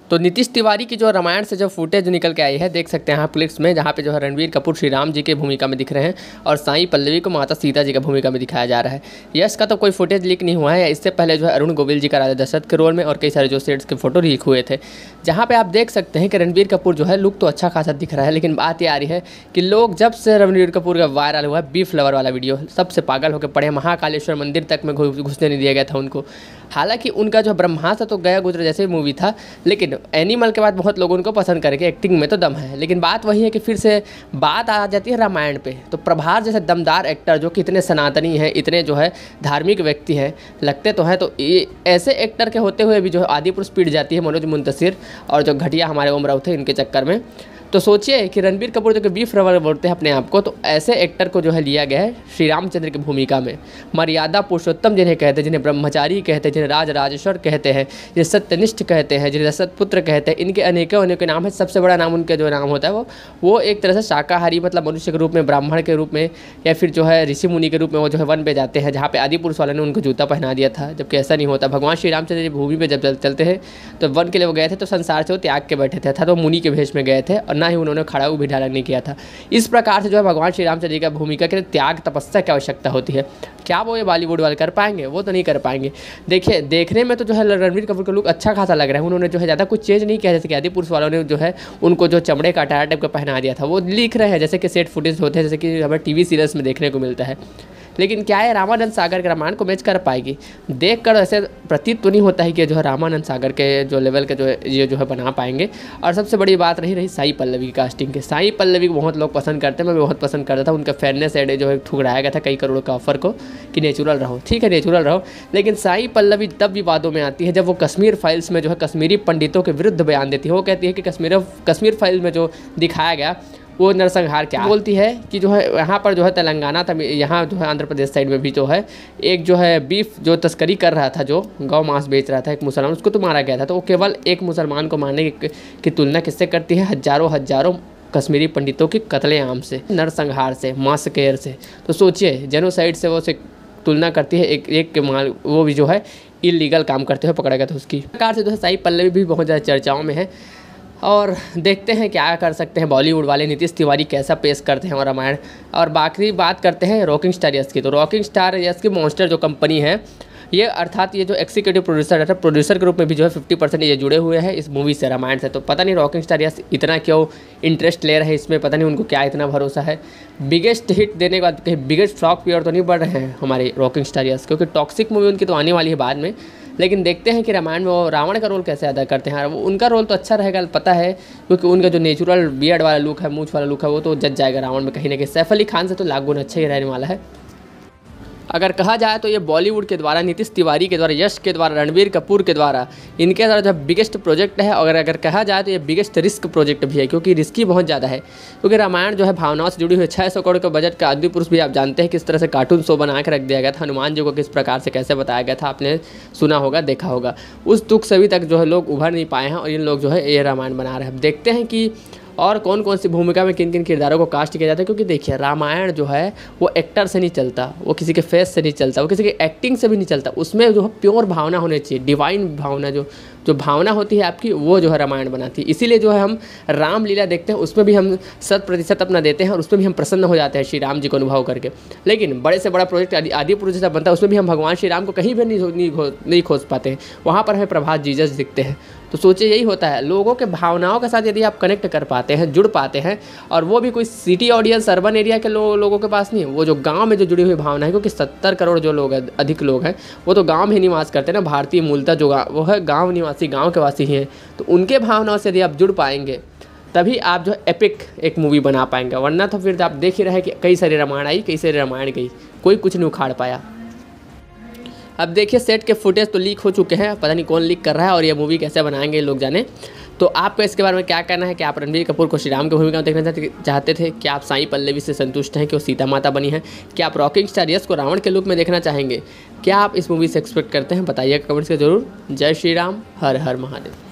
तो नीतीश तिवारी की जो रामायण से जो फुटेज निकल के आई है, देख सकते हैं आप क्लिप्स में, जहाँ पे जो है रणबीर कपूर श्री राम जी की भूमिका में दिख रहे हैं और साई पल्लवी को माता सीता जी की भूमिका में दिखाया जा रहा है। यश का तो कोई फुटेज लीक नहीं हुआ है, इससे पहले जो है अरुण गोविल जी का राजा दशरथ के रोल में और कई सारे जो सेट्स के फोटो लीक हुए थे, जहाँ पे आप देख सकते हैं कि रणबीर कपूर जो है लुक तो अच्छा खासा दिख रहा है। लेकिन बात ये आ रही है कि लोग जब से रणबीर कपूर का वायरल हुआ है बीफ लवर वाला वीडियो, सबसे पागल होकर पड़े। महाकालेश्वर मंदिर तक में घुसने नहीं दिया गया था उनको। हालांकि उनका जो ब्रह्मास्त्र तो गया गुजरा जैसे मूवी था, लेकिन एनिमल के बाद बहुत लोग उनको पसंद करके, एक्टिंग में तो दम है। लेकिन बात वही है कि फिर से बात आ जाती है रामायण पे। तो प्रभास जैसे दमदार एक्टर जो कि इतने सनातनी हैं, इतने जो है धार्मिक व्यक्ति हैं, लगते तो हैं, तो ये ऐसे एक्टर के होते हुए भी जो है आदिपुरुष पीट जाती है मनोज मुंतशिर और जो घटिया हमारे उमराव थे इनके चक्कर में। तो सोचिए कि रणबीर कपूर जो कि बीफ लवर बोलते हैं अपने आप को, तो ऐसे एक्टर को जो है लिया गया है श्री रामचंद्र की भूमिका में। मर्यादा पुरुषोत्तम जिन्हें कहते हैं, जिन्हें ब्रह्मचारी कहते हैं, जिन्हें राज राजेश्वर कहते हैं, जिन्हें सत्यनिष्ठ कहते हैं, जिन्हें सतपुत्र कहते हैं, इनके अनेकों अनेकों नाम है। सबसे बड़ा नाम उनका जो नाम होता है वो एक तरह से शाकाहारी, मतलब मनुष्य के रूप में, ब्राह्मण के रूप में, या फिर जो है ऋषि मुनि के रूप में वो जो है वन पे जाते हैं, जहाँ पे आदिपुरुष वाले ने उनको जूता पहना दिया था, जबकि ऐसा नहीं होता। भगवान श्री रामचंद्र जी भूमि पे जब चलते हैं तो वन के लिए वो गए थे, तो संसार से वो त्याग के बैठे थे, तो मुनि के भेष में गए थे और ना ही उन्होंने खड़ा भी ढाला नहीं किया था। इस प्रकार से जो है भगवान श्री रामचंद्र जी का भूमिका के त्याग तपस्या की आवश्यकता होती है। क्या वो ये बॉलीवुड वाले कर पाएंगे? वो तो नहीं कर पाएंगे। देखिए, देखने में तो जो है रणबीर कपूर का लुक अच्छा खासा लग रहा है। उन्होंने जो है ज़्यादा कुछ चेंज नहीं किया, जैसे कि आदिपुरुष वालों ने जो है उनको जो चमड़े का टायर टाइप का पहना दिया था, वो लिख रहे हैं जैसे कि सेट फुटेज होते हैं, जैसे कि हमें टीवी सीरियल्स में देखने को मिलता है। लेकिन क्या है, रामानंद सागर के रामायण को मैच कर पाएगी? देखकर ऐसे प्रतीत तो नहीं होता है कि जो है रामानंद सागर के जो लेवल के जो है ये जो है बना पाएंगे। और सबसे बड़ी बात रही साई पल्लवी की कास्टिंग के। साई पल्लवी को बहुत लोग पसंद करते हैं, मैं भी बहुत पसंद करता था। उनका फेयरनेस एड जो है ठुकराया गया था कई करोड़ का ऑफर को कि नेचुरल रहो, ठीक है नेचुरल रहो। लेकिन साई पल्लवी तब विवादों में आती है जब वो कश्मीर फाइल्स में जो है कश्मीरी पंडितों के विरुद्ध बयान देती है। वो कहती है कि कश्मीर फाइल में जो दिखाया गया वो नरसंहार क्या बोलती है कि जो है यहाँ पर जो है तेलंगाना था, यहाँ जो है आंध्र प्रदेश साइड में भी जो है एक जो है बीफ जो तस्करी कर रहा था, जो गौ मांस बेच रहा था एक मुसलमान, उसको तो मारा गया था। तो वो केवल एक मुसलमान को मारने की तुलना किससे करती है? हजारों कश्मीरी पंडितों की कत्लेआम से, नरसंहार से, मासकेयर से। तो सोचिए, जेनोसाइड से वो तुलना करती है एक के माल, वो भी जो है इलीगल काम करते हुए पकड़ा गया था। उसकी प्रकार से जो है साई पल्लवी भी बहुत ज़्यादा चर्चाओं में है और देखते हैं क्या कर सकते हैं बॉलीवुड वाले, नीतीश तिवारी कैसा पेश करते हैं और रामायण। और बाकी बात करते हैं रॉकिंग स्टार यश की। तो रॉकिंग स्टार यश की मॉन्स्टर जो कंपनी है, ये अर्थात ये जो एग्जीक्यूटिव प्रोड्यूसर है, प्रोड्यूसर के रूप में भी जो है 50% ये जुड़े हुए हैं इस मूवी से, रामायण से। तो पता नहीं रॉकिंग स्टार यश इतना क्यों इंटरेस्ट ले रहे हैं इसमें, पता नहीं उनको क्या इतना भरोसा है। बिगेस्ट हिट देने के बाद कहीं बिगेस्ट फ्लॉप की ओर तो नहीं बढ़ रहे हैं हमारे रॉकिंग स्टार यश, क्योंकि टॉक्सिक मूवी उनकी तो आने वाली है बाद में। लेकिन देखते हैं कि रामायण में वो रावण का रोल कैसे अदा करते हैं। वो उनका रोल तो अच्छा रहेगा, पता है, क्योंकि उनका जो नेचुरल बियर्ड वाला लुक है, मूंछ वाला लुक है, वो तो जज जाएगा रावण में कहीं ना कहीं। सैफ अली खान से तो लाख गुना अच्छा ही रहने वाला है। अगर कहा जाए तो ये बॉलीवुड के द्वारा, नीतीश तिवारी के द्वारा, यश के द्वारा, रणबीर कपूर के द्वारा, इनके द्वारा जो बिगेस्ट प्रोजेक्ट है। और अगर कहा जाए तो ये बिगेस्ट रिस्क प्रोजेक्ट भी है, क्योंकि रिस्की बहुत ज़्यादा है। क्योंकि रामायण जो है भावनाओं से जुड़ी हुई है। 600 करोड़ का बजट का आदिपुरुष भी आप जानते हैं किस तरह से कार्टून शो बना के रख दिया गया था। हनुमान जी को किस प्रकार से कैसे बताया गया था, आपने सुना होगा, देखा होगा। उस दुख से अभी तक जो है लोग उभर नहीं पाए हैं और इन लोग जो है ये रामायण बना रहे हैं। देखते हैं कि और कौन कौन सी भूमिका में किन किन किरदारों को कास्ट किया जाता है। क्योंकि देखिए, रामायण जो है वो एक्टर से नहीं चलता, वो किसी के फेस से नहीं चलता, वो किसी की एक्टिंग से भी नहीं चलता। उसमें जो है प्योर भावना होनी चाहिए, डिवाइन भावना, जो भावना होती है आपकी, वो जो है रामायण बनाती है। इसीलिए जो है हम रामलीला देखते हैं, उसमें भी हम 100% अपना देते हैं और उसमें भी हम प्रसन्न हो जाते हैं श्री राम जी को अनुभव करके। लेकिन बड़े से बड़ा प्रोजेक्ट आदिपुरुष जैसा बनता है, उसमें भी हम भगवान श्री राम को कहीं भी नहीं खोज पाते हैं। वहाँ पर हमें प्रभास जीसस दिखते हैं। तो सोचिए, यही होता है, लोगों के भावनाओं के साथ यदि आप कनेक्ट कर पाते हैं, जुड़ पाते हैं, और वो भी कोई सिटी ऑडियंस, अर्बन एरिया के लोगों के पास नहीं है, वो जो गांव में जो जुड़ी हुई भावना है। क्योंकि 70 करोड़ जो लोग हैं, अधिक लोग हैं, वो तो गांव में ही निवास करते हैं ना। भारतीय मूलतः जो वो है गांव निवासी, गांव के वासी ही हैं। तो उनके भावनाओं से यदि आप जुड़ पाएंगे, तभी आप जो एपिक एक मूवी बना पाएंगे। वरना तो फिर आप देख ही रहे कि कई सारी रामायण आई, कई सारी रामायण गई, कोई कुछ नहीं उखाड़ पाया। अब देखिए, सेट के फुटेज तो लीक हो चुके हैं, पता नहीं कौन लीक कर रहा है और ये मूवी कैसे बनाएंगे लोग जाने। तो आपको इसके बारे में क्या कहना है कि आप रणबीर कपूर को श्री राम की भूमिका में देखना चाहते थे? क्या आप साई पल्लवी से संतुष्ट हैं कि वो सीता माता बनी है? क्या आप रॉकिंग स्टार यश को रावण के लुक में देखना चाहेंगे? क्या आप इस मूवी से एक्सपेक्ट करते हैं? बताइएगा कमेंट्स में जरूर। जय श्री राम, हर हर महादेव।